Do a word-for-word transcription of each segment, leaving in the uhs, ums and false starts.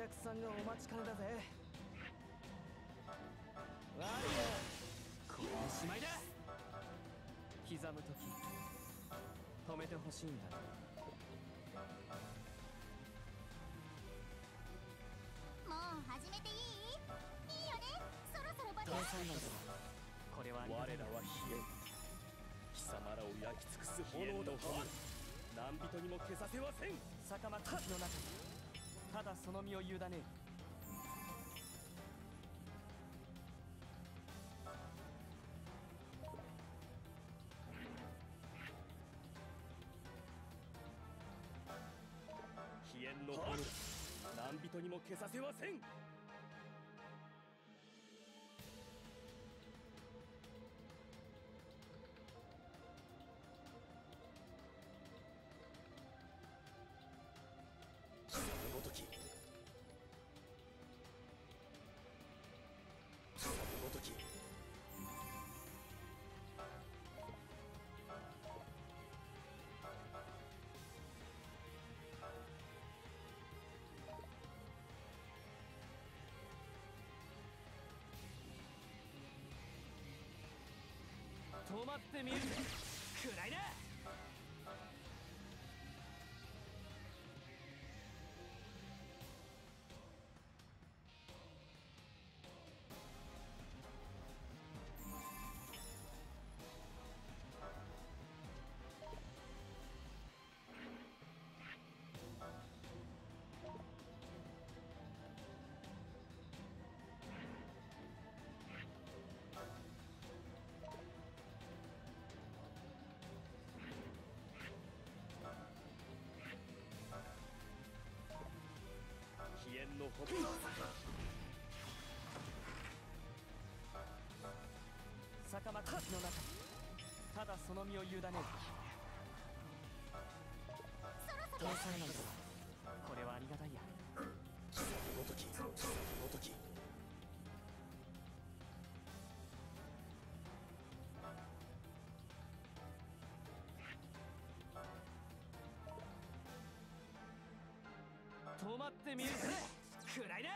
客さんがお待ちかねだぜ。悪いな、これでしまいだ。刻む時止めてほしいんだな。 もう始めていい？いいよね。そろそろバトル。 天才なんだ。これはありがたい。 我らは飛燕、貴様らを焼き尽くす炎の炎、何人にも消させはせん。 坂巻の中にただその身を委ねる。 飛燕の炎、何人にも消させはせん。そのごとき、そのごとき、 止まってみるぜ。くらいだ。 飛燕の炎、 坂巻の中にただその身を委ねる。 そろそろ天才なんだ。これはありがたいや。 そのごとき、そのごとき、 止まってみるぜ。くらいだ。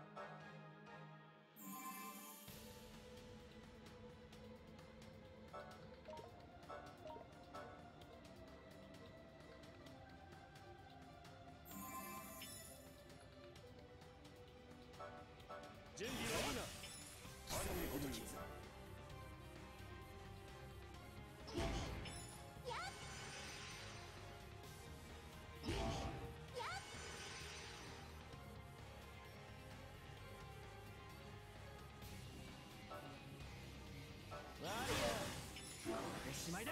準備はいいな。そのごとき、 やっやっ悪いな、これでしまいだ。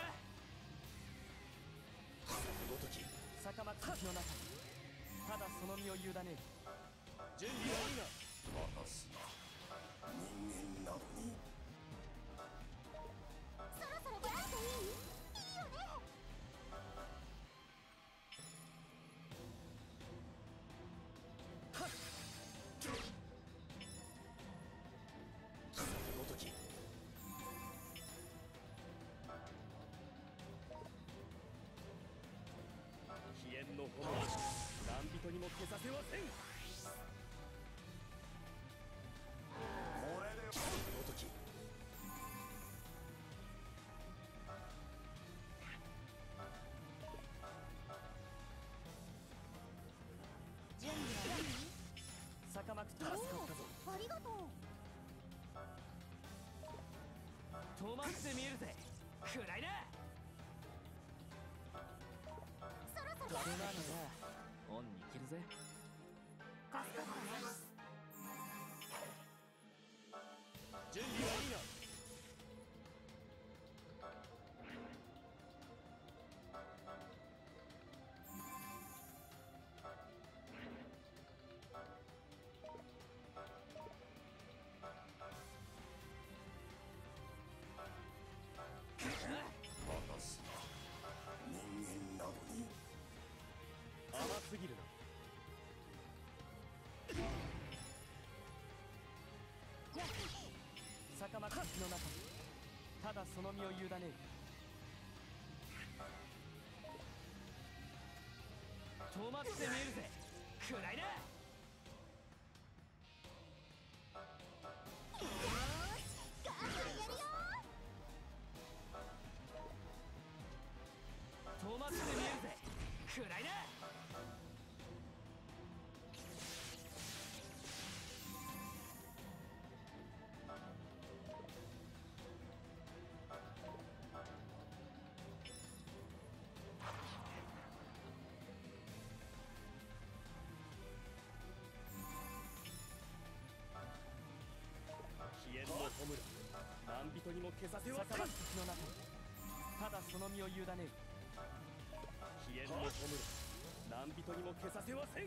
そのごとき、 坂巻の中にただその身を委ねる。 準備はいいな。 私は人間などにそろそろバトルしていい？いいよね。 そのごとき、飛燕の炎、何人にも消させはせん。 これでそのごとき、 準備はいい？ 坂巻助かったぞ。 おお、ありがとう。 止まってみるぜ。くらいだ。 そろそろこれなのがオンにいけるぜ。 助かったね。 準備はいいな。 私は人間などに甘すぎるな。 坂巻の中にただその身を委ねる。止まってみるぜ。くらいだ。 むら何人にも消させはせん。 逆らす時の中にただその身を委ねる。 飛燕の弔何人にも消させはせん。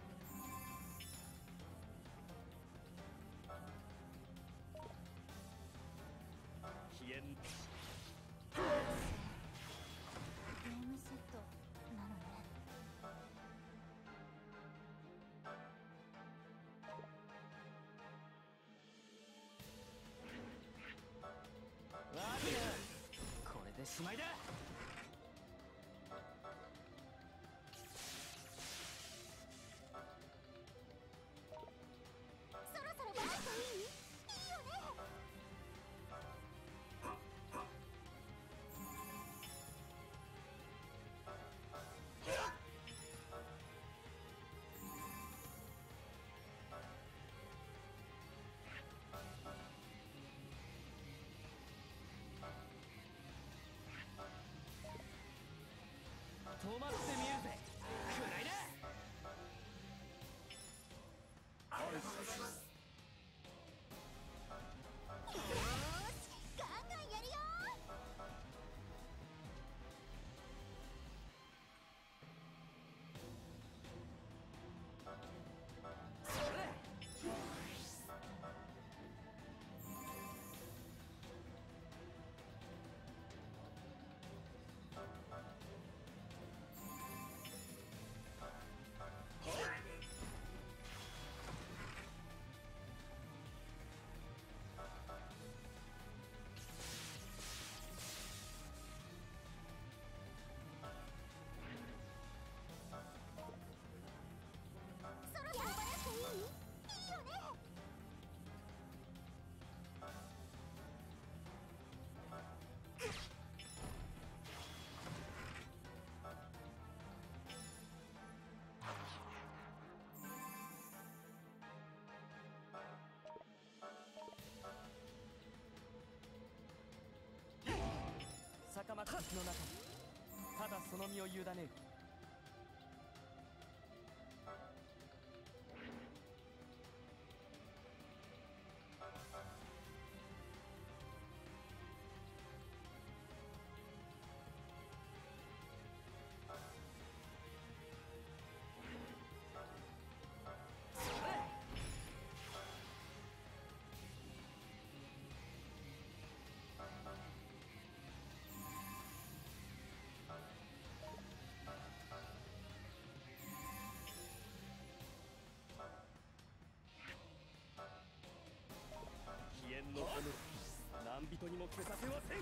飛燕ゲームセットなのね。 わけだ。これでしまいだ。 そろそろ出していい？いいよね。 止まってみるぜ。くらいだ。 よーし、ガンガンやるよ。 それ。 そろそろ出していい？いいよね。 逆巻く時の中にただその身を委ねる。それ。 飛燕の炎何人にも消させはせん。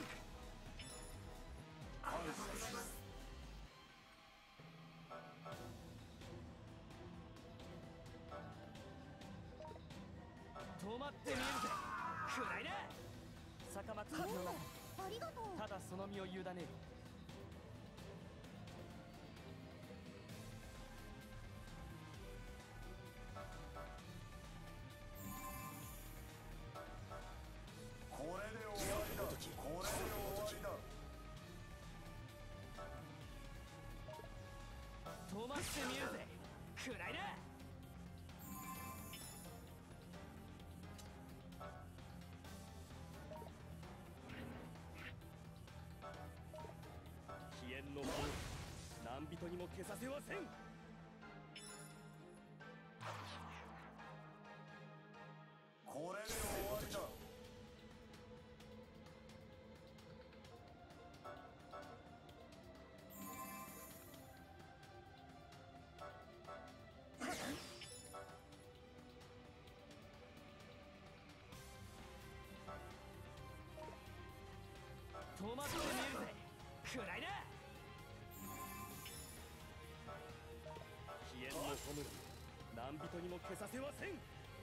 止まってみるぜ。くらいだ。逆巻く時の中にありがとう。 ただその身を委ねる。 これで終わりだ。これで終わりだ。 止まってみるぜ。くらいだ。 飛燕の炎何人にも消させはせん。 これで終わりだ。 止まってみるぜ。くらいだ。 飛燕の炎何人にも消させはせん。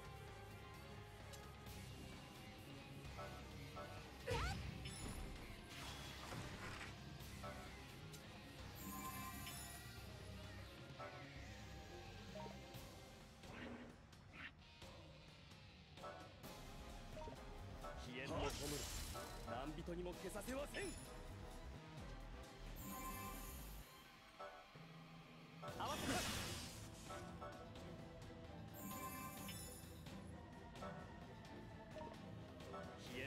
飛燕の炎何人にも消させはせん。 合わせて。 飛燕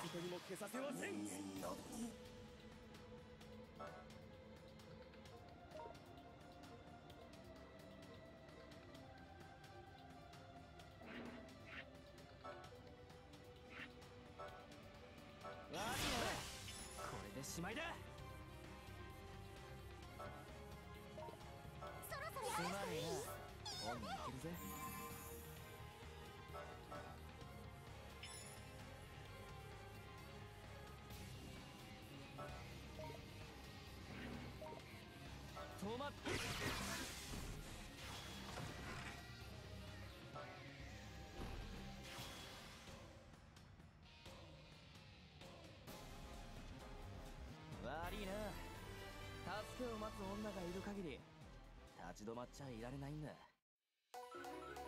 人にも消させはせん。 人間など悪いな。これでしまいだ。 そろそろすまねえな。恩に着るぜ。止まっ悪いな。助けを待つ女がいる限り立ち止まっちゃいられないんだ。